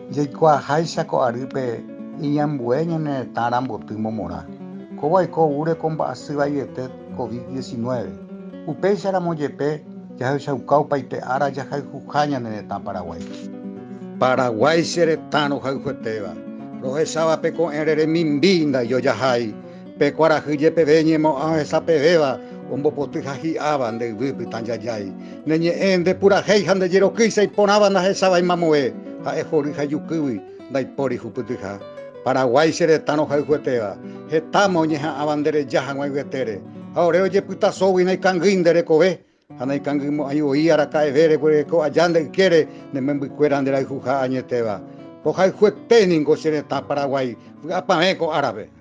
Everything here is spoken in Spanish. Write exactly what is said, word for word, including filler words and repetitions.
Jaikuaaháicha ko'arýpe iñambue ñane retãrã mboty momorã. Kovaiko ure ko mba'asy vaivete covid diecinueve. Upéicharamo jepe jahechaukua opaite ára jahayhuha ñane retã Paraguay. Paraguay che retã rohayhuetéva. Rohecháva peko'ẽ remimbi ndaijojahái. Pe kuarahy jepeve ñemo'ãhesapevéva ombopoty ha hi'áva nde yvýpy Tanjajái. Neñe'ẽ ndepurahéi ha ndejerokýicha iporãva ndahecháva imamoe. Ha'e hory ha jukýgui ndaipóri hupytyha. Paraguay che retã rohayhuetéva. Hetáma oñeha'ãva ndereja hag̃ua yvetére. Ha ore ojepytasógui naikãngýi nderekove. Ha naikãngy aivoi araka'eve ko aja nde'ykére nemembykuéra nderayhuha añetéva. Rohayhueténiko che retã Paraguay vy'apavẽ ko árape.